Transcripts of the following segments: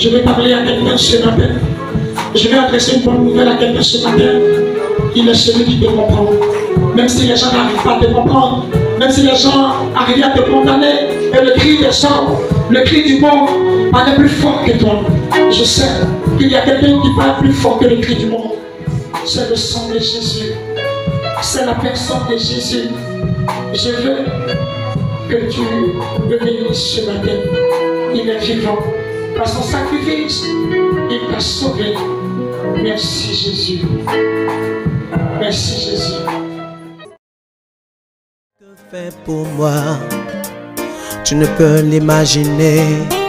Je vais parler à quelqu'un ce matin. Je vais adresser une bonne nouvelle à quelqu'un ce matin. Il est celui qui te comprend. Même si les gens n'arrivent pas à te comprendre, même si les gens arrivent à te condamner, et le cri des hommes, le cri du monde, est plus fort que toi. Je sais qu'il y a quelqu'un qui parle plus fort que le cri du monde. C'est le sang de Jésus. C'est la personne de Jésus. Je veux que tu le bénisses ce matin. Il est vivant. Par son sacrifice, il t'a sauvé. Merci Jésus. Merci Jésus. Que fait pour moi, tu ne peux l'imaginer.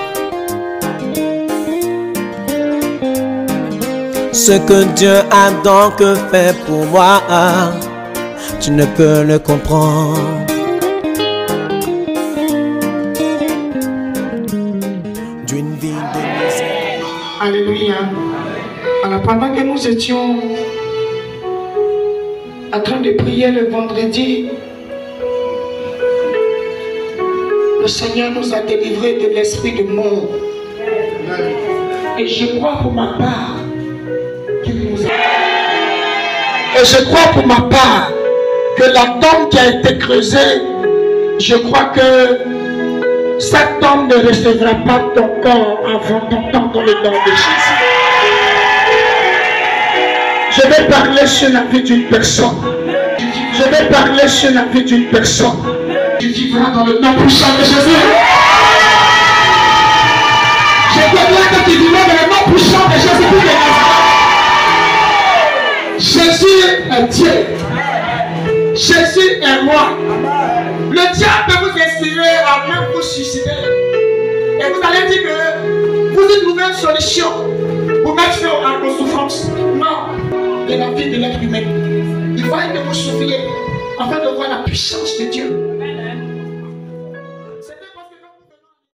Ce que Dieu a donc fait pour moi, tu ne peux le comprendre. D'une vie de misère. Alléluia. Alors pendant que nous étions en train de prier le vendredi, le Seigneur nous a délivrés de l'esprit de mort. Et je crois pour ma part qu'il nous a... Et je crois pour ma part que la tombe qui a été creusée, je crois que cette tombe ne recevra pas ton corps avant ton temps dans le nom de Jésus. Je vais parler sur la vie d'une personne. Je vais parler sur la vie d'une personne. Tu vivras dans le nom puissant de Jésus. Je déclare que tu vivras dans le nom puissant de Jésus pour les nations. Jésus est Dieu. Jésus est roi. Le diable peut vous inspirer à même vous suicider. Et vous allez dire que vous y trouvez une solution pour mettre fin à vos souffrances. Non. De la vie de l'être humain. Il faut que vous souffriez afin de voir la puissance de Dieu.